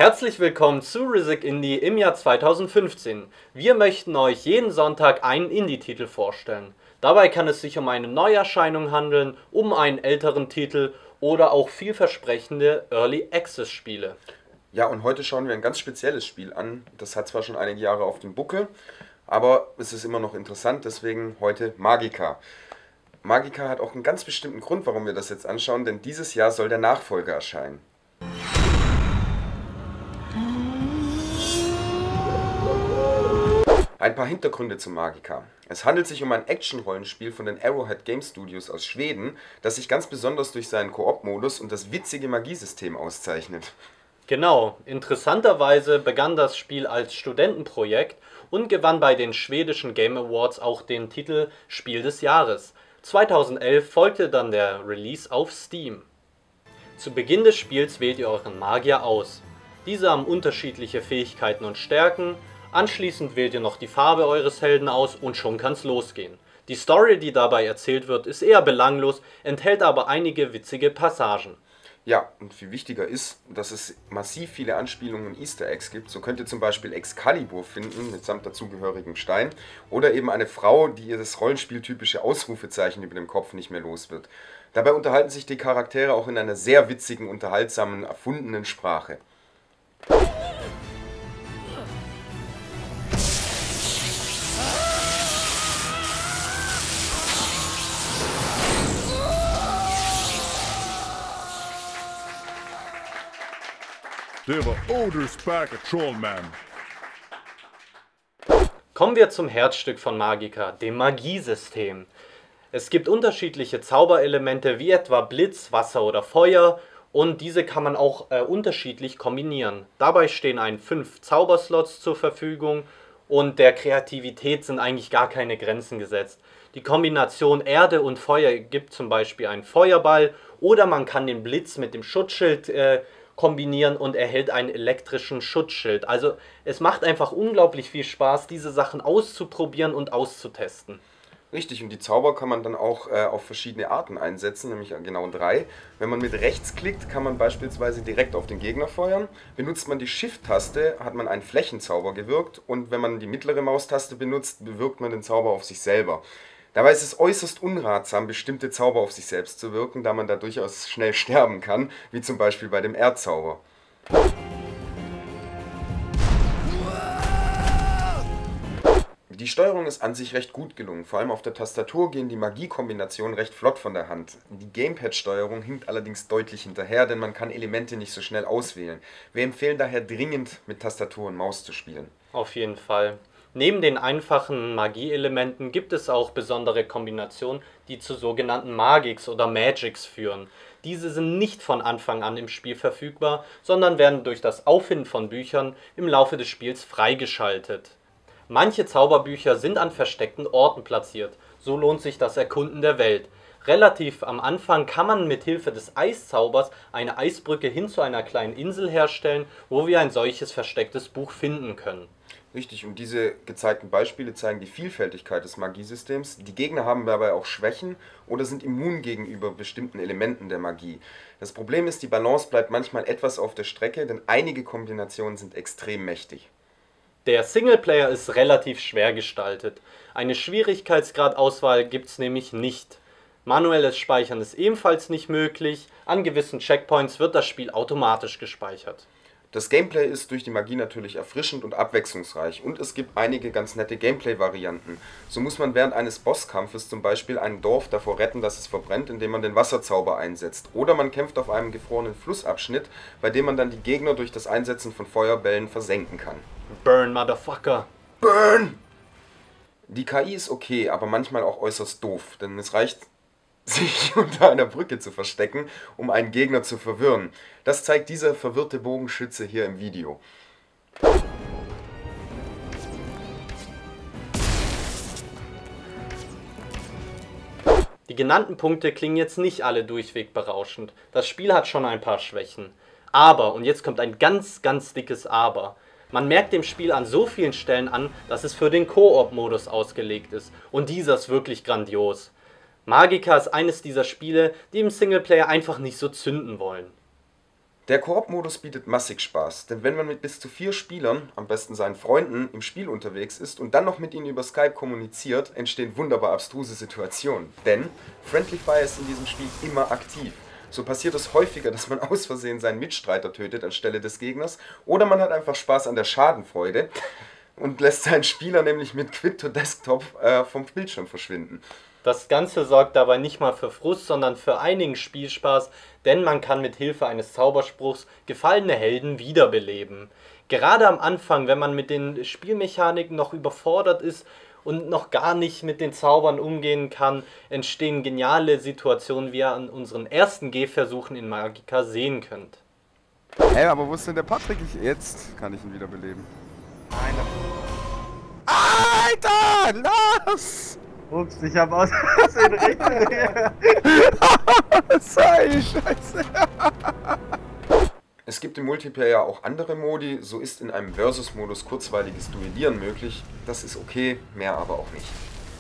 Herzlich willkommen zu Risic Indie im Jahr 2015. Wir möchten euch jeden Sonntag einen Indie-Titel vorstellen. Dabei kann es sich um eine Neuerscheinung handeln, um einen älteren Titel oder auch vielversprechende Early Access Spiele. Ja, und heute schauen wir ein ganz spezielles Spiel an. Das hat zwar schon einige Jahre auf dem Buckel, aber es ist immer noch interessant, deswegen heute Magicka. Magicka hat auch einen ganz bestimmten Grund, warum wir das jetzt anschauen, denn dieses Jahr soll der Nachfolger erscheinen. Ein paar Hintergründe zu Magicka. Es handelt sich um ein Action-Rollenspiel von den Arrowhead Game Studios aus Schweden, das sich ganz besonders durch seinen Koop-Modus und das witzige Magiesystem auszeichnet. Genau, interessanterweise begann das Spiel als Studentenprojekt und gewann bei den schwedischen Game Awards auch den Titel Spiel des Jahres. 2011 folgte dann der Release auf Steam. Zu Beginn des Spiels wählt ihr euren Magier aus. Diese haben unterschiedliche Fähigkeiten und Stärken. Anschließend wählt ihr noch die Farbe eures Helden aus und schon kann's losgehen. Die Story, die dabei erzählt wird, ist eher belanglos, enthält aber einige witzige Passagen. Ja, und viel wichtiger ist, dass es massiv viele Anspielungen und Easter Eggs gibt. So könnt ihr zum Beispiel Excalibur finden, mitsamt dazugehörigem Stein. Oder eben eine Frau, die ihr das rollenspieltypische Ausrufezeichen über dem Kopf nicht mehr los wird. Dabei unterhalten sich die Charaktere auch in einer sehr witzigen, unterhaltsamen, erfundenen Sprache. There were odors back at Trollman. Kommen wir zum Herzstück von Magicka, dem Magiesystem. Es gibt unterschiedliche Zauberelemente wie etwa Blitz, Wasser oder Feuer und diese kann man auch unterschiedlich kombinieren. Dabei stehen 5 Zauberslots zur Verfügung und der Kreativität sind eigentlich gar keine Grenzen gesetzt. Die Kombination Erde und Feuer gibt zum Beispiel einen Feuerball oder man kann den Blitz mit dem Schutzschild kombinieren und erhält einen elektrischen Schutzschild. Also es macht einfach unglaublich viel Spaß, diese Sachen auszuprobieren und auszutesten. Richtig, und die Zauber kann man dann auch auf verschiedene Arten einsetzen, nämlich genau 3. Wenn man mit rechts klickt, kann man beispielsweise direkt auf den Gegner feuern. Benutzt man die Shift-Taste, hat man einen Flächenzauber gewirkt und wenn man die mittlere Maustaste benutzt, bewirkt man den Zauber auf sich selber. Dabei ist es äußerst unratsam, bestimmte Zauber auf sich selbst zu wirken, da man da durchaus schnell sterben kann, wie zum Beispiel bei dem Erdzauber. Die Steuerung ist an sich recht gut gelungen, vor allem auf der Tastatur gehen die Magiekombinationen recht flott von der Hand. Die Gamepad-Steuerung hinkt allerdings deutlich hinterher, denn man kann Elemente nicht so schnell auswählen. Wir empfehlen daher dringend, mit Tastatur und Maus zu spielen. Auf jeden Fall. Neben den einfachen Magieelementen gibt es auch besondere Kombinationen, die zu sogenannten Magics oder Magics führen. Diese sind nicht von Anfang an im Spiel verfügbar, sondern werden durch das Auffinden von Büchern im Laufe des Spiels freigeschaltet. Manche Zauberbücher sind an versteckten Orten platziert, so lohnt sich das Erkunden der Welt. Relativ am Anfang kann man mit Hilfe des Eiszaubers eine Eisbrücke hin zu einer kleinen Insel herstellen, wo wir ein solches verstecktes Buch finden können. Richtig, und diese gezeigten Beispiele zeigen die Vielfältigkeit des Magiesystems. Die Gegner haben dabei auch Schwächen oder sind immun gegenüber bestimmten Elementen der Magie. Das Problem ist, die Balance bleibt manchmal etwas auf der Strecke, denn einige Kombinationen sind extrem mächtig. Der Singleplayer ist relativ schwer gestaltet. Eine Schwierigkeitsgradauswahl gibt's nämlich nicht. Manuelles Speichern ist ebenfalls nicht möglich. An gewissen Checkpoints wird das Spiel automatisch gespeichert. Das Gameplay ist durch die Magie natürlich erfrischend und abwechslungsreich und es gibt einige ganz nette Gameplay-Varianten. So muss man während eines Bosskampfes zum Beispiel ein Dorf davor retten, dass es verbrennt, indem man den Wasserzauber einsetzt. Oder man kämpft auf einem gefrorenen Flussabschnitt, bei dem man dann die Gegner durch das Einsetzen von Feuerbällen versenken kann. Burn, Motherfucker! Burn! Die KI ist okay, aber manchmal auch äußerst doof, denn es reicht, sich unter einer Brücke zu verstecken, um einen Gegner zu verwirren. Das zeigt dieser verwirrte Bogenschütze hier im Video. Die genannten Punkte klingen jetzt nicht alle durchweg berauschend. Das Spiel hat schon ein paar Schwächen. Aber, und jetzt kommt ein ganz, ganz dickes Aber. Man merkt dem Spiel an so vielen Stellen an, dass es für den Koop-Modus ausgelegt ist. Und dieser ist wirklich grandios. Magicka ist eines dieser Spiele, die im Singleplayer einfach nicht so zünden wollen. Der Koop-Modus bietet massig Spaß, denn wenn man mit bis zu 4 Spielern, am besten seinen Freunden, im Spiel unterwegs ist und dann noch mit ihnen über Skype kommuniziert, entstehen wunderbar abstruse Situationen. Denn Friendly Fire ist in diesem Spiel immer aktiv. So passiert es häufiger, dass man aus Versehen seinen Mitstreiter tötet anstelle des Gegners, oder man hat einfach Spaß an der Schadenfreude und lässt seinen Spieler nämlich mit Quit to Desktop vom Bildschirm verschwinden. Das Ganze sorgt dabei nicht mal für Frust, sondern für einigen Spielspaß, denn man kann mit Hilfe eines Zauberspruchs gefallene Helden wiederbeleben. Gerade am Anfang, wenn man mit den Spielmechaniken noch überfordert ist und noch gar nicht mit den Zaubern umgehen kann, entstehen geniale Situationen, wie ihr an unseren ersten Gehversuchen in Magicka sehen könnt. Hey, aber wo ist denn der Patrick? Jetzt kann ich ihn wiederbeleben. Nein, Alter, los! ups, ich hab aus Versehen rechts. Scheiße. Es gibt im Multiplayer auch andere Modi, so ist in einem Versus-Modus kurzweiliges Duellieren möglich. Das ist okay, mehr aber auch nicht.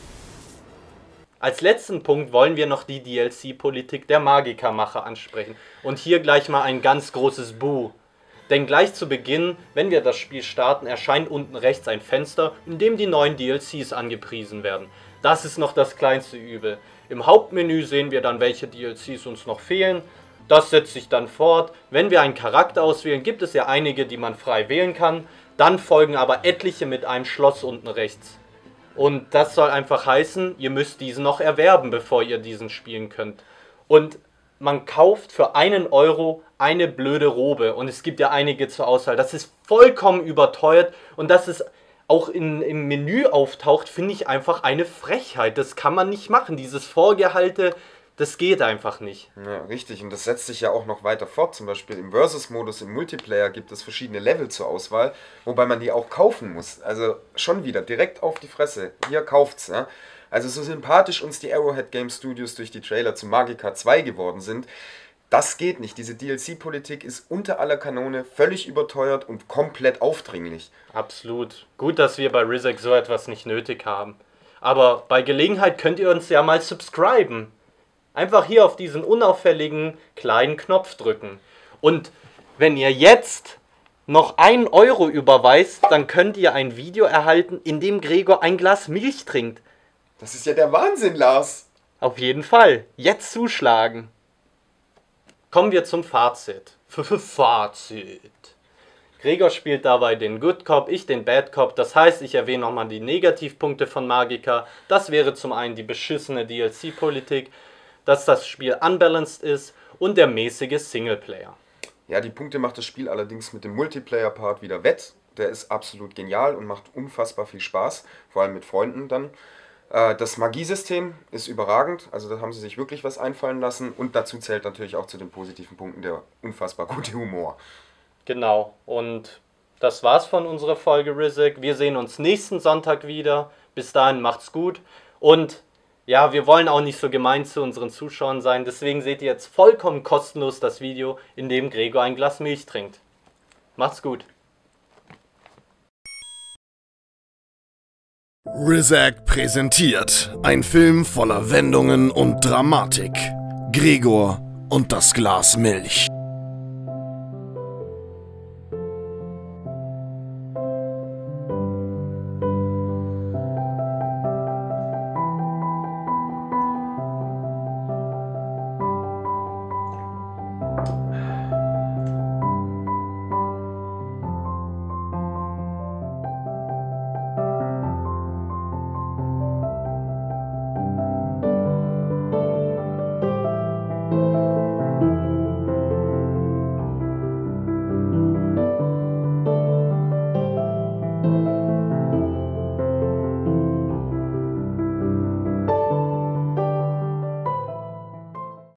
Als letzten Punkt wollen wir noch die DLC-Politik der Magicka-Macher ansprechen. Und hier gleich mal ein ganz großes Buh. Denn gleich zu Beginn, wenn wir das Spiel starten, erscheint unten rechts ein Fenster, in dem die neuen DLCs angepriesen werden. Das ist noch das kleinste Übel. Im Hauptmenü sehen wir dann, welche DLCs uns noch fehlen. Das setzt sich dann fort. Wenn wir einen Charakter auswählen, gibt es ja einige, die man frei wählen kann. Dann folgen aber etliche mit einem Schloss unten rechts. Und das soll einfach heißen, ihr müsst diesen noch erwerben, bevor ihr diesen spielen könnt. Und man kauft für 1 Euro eine blöde Robe. Und es gibt ja einige zur Auswahl. Das ist vollkommen überteuert. Und dass es auch im Menü auftaucht, finde ich einfach eine Frechheit. Das kann man nicht machen. Dieses Vorgehalte, das geht einfach nicht. Ja, richtig. Und das setzt sich ja auch noch weiter fort. Zum Beispiel im Versus-Modus im Multiplayer gibt es verschiedene Level zur Auswahl, wobei man die auch kaufen muss. Also schon wieder direkt auf die Fresse. Hier kauft's, ja. Also so sympathisch uns die Arrowhead Game Studios durch die Trailer zu Magicka 2 geworden sind, das geht nicht. Diese DLC-Politik ist unter aller Kanone, völlig überteuert und komplett aufdringlich. Absolut. Gut, dass wir bei Rizek so etwas nicht nötig haben. Aber bei Gelegenheit könnt ihr uns ja mal subscriben. Einfach hier auf diesen unauffälligen kleinen Knopf drücken. Und wenn ihr jetzt noch 1 Euro überweist, dann könnt ihr ein Video erhalten, in dem Gregor ein Glas Milch trinkt. Das ist ja der Wahnsinn, Lars. Auf jeden Fall. Jetzt zuschlagen. Kommen wir zum Fazit. Fazit. Gregor spielt dabei den Good Cop, ich den Bad Cop. Das heißt, ich erwähne nochmal die Negativpunkte von Magicka. Das wäre zum einen die beschissene DLC-Politik, dass das Spiel unbalanced ist und der mäßige Singleplayer. Ja, die Punkte macht das Spiel allerdings mit dem Multiplayer-Part wieder wett. Der ist absolut genial und macht unfassbar viel Spaß, vor allem mit Freunden dann. Das Magiesystem ist überragend, also da haben sie sich wirklich was einfallen lassen und dazu zählt natürlich auch zu den positiven Punkten der unfassbar gute Humor. Genau, und das war's von unserer Folge Rizek. Wir sehen uns nächsten Sonntag wieder. Bis dahin macht's gut und ja, wir wollen auch nicht so gemein zu unseren Zuschauern sein, deswegen seht ihr jetzt vollkommen kostenlos das Video, in dem Gregor ein Glas Milch trinkt. Macht's gut. Rizek präsentiert ein Film voller Wendungen und Dramatik. Gregor und das Glas Milch.